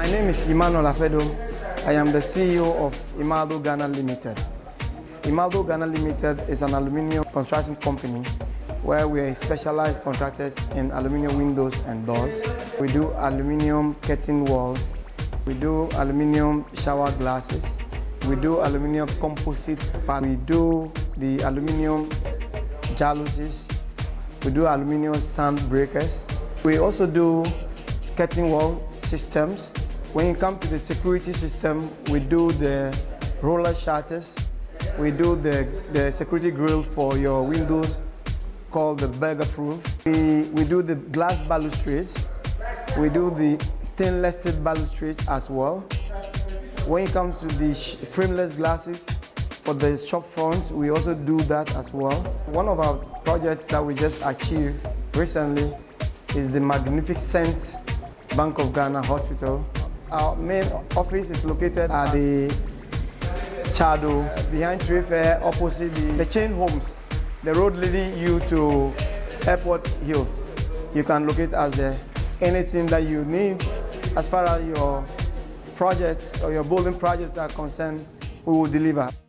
My name is Emmanuel Afedo. I am the CEO of Imaldo Ghana Limited. Imaldo Ghana Limited is an aluminium construction company where we are specialized contractors in aluminium windows and doors. We do aluminium curtain walls. We do aluminium shower glasses. We do aluminium composite panels. We do the aluminium jalousies. We do aluminium sand breakers. We also do curtain wall systems. When you come to the security system, we do the roller shutters. We do the security grill for your windows called the burger proof. We do the glass balustrades. We do the stainless steel balustrades as well. When it comes to the frameless glasses for the shop fronts, we also do that as well. One of our projects that we just achieved recently is the magnificent Bank of Ghana Hospital. Our main office is located at the Chado, behind Trade Fair, opposite the chain homes, the road leading you to Airport Hills. You can locate us there. Anything that you need as far as your projects or your building projects are concerned, we will deliver.